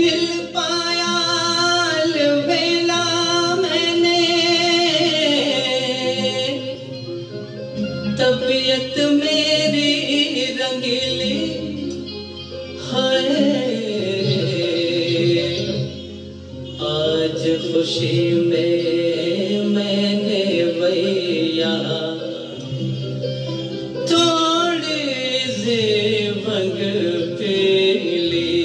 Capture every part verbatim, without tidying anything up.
दिल पाया अलबेला मैंने, तबीयत मेरी रंगीली है। आज खुशी में मैंने भैया थोड़ी सी भंग पी ली।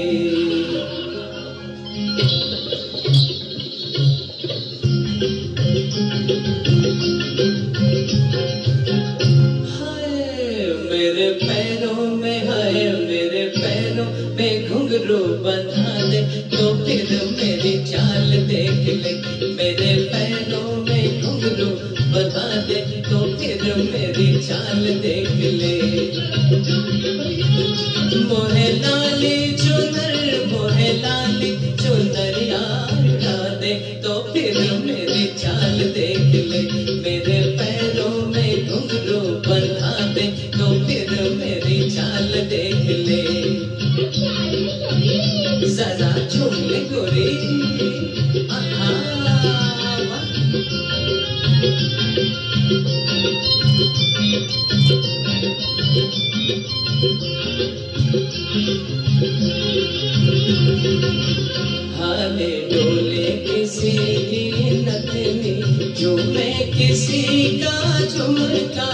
हाय मेरे पैरों में, हाय मेरे पैरों में घुंघरू बंधा दे तो फिर मेरी चाल देख ले। मेरे पैरों में घुंघरू बंधा दे तो फिर मेरी चाल देख ले। मोहे लाली चुनर, मोहे लाली चुनर यार उड़ा दे तो फिर मेरी चाल देख ले। मेरे पैरों में घुंघरू बंधा दे तो फिर मेरी चाल देख ले। जरा झूम ले गोरी, आहा हाले डोले किसी की नथनी, झूमे किसी का झुमका।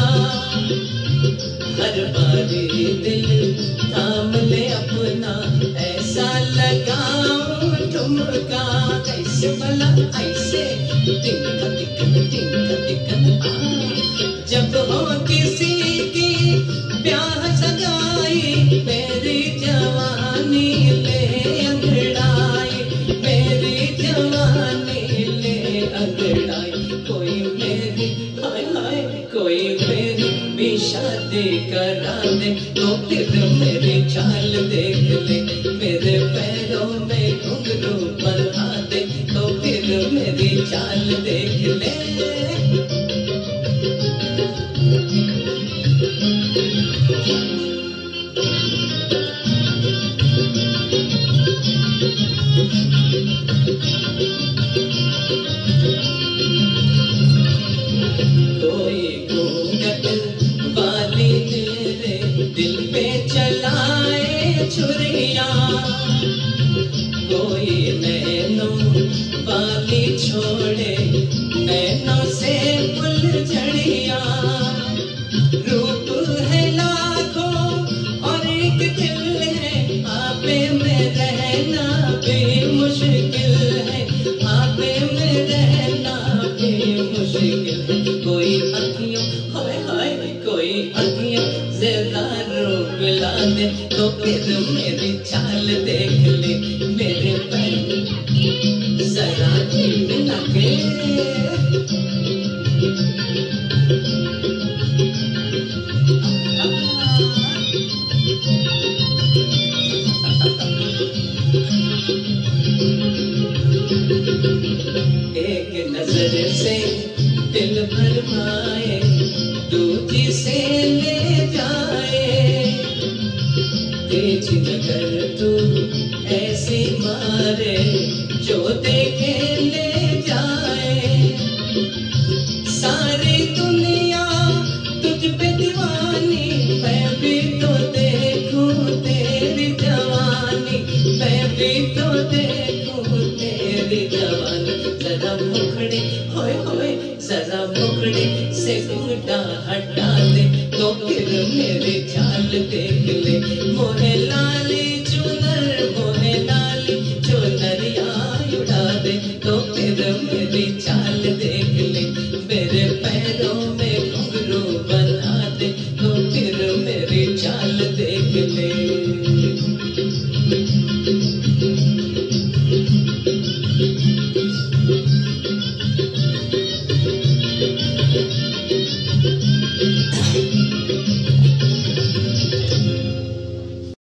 हर बारी दिल थाम ले अपना, ऐसा लगाऊं ठुमका। कैसे भला ऐसे टिंका टिंका टिंका टिंका। जब हो किसी की ब्याह सगाई, मेरी जवानी ले अंगड़ाई, मेरी जवानी ले अंगड़ाई। कोई मेरी हाय हाय, कोई मेरी भी शादी करा दे तो फिर मेरी चाल देख ले। मेरे पैरों में घुंघरू बंधा दे तो फिर मेरी चाल देख ले। कोई घूंघट वाली तेरे दिल पे चलाए छुरिया, कोई नैनों वाली छोड़े नैनों से फुलझड़िया। रूप है लाखों और एक दिल है, आपे में रहना भी मुश्किल है, आपे में रहना भी मुश्किल है। कोई अखियों हाय हाय, कोई अखियों से दारू पिला दे तो फिर मेरी चाल देख ले। मेरे पैर जरा मिला के एक नजर से दिल भरमाए, दूजी से ले जाए। तेज नगर तू ऐसी मारे जो देखे ले जाए। सारी दुनिया तुझ पे दीवानी, मैं भी तो देखूं तेरी जवानी, मैं भी तो देखूं तेरी जवानी। जरा मुखड़े होए होए, जरा मुखड़े से घूंघटा हटा दे तो फिर मेरी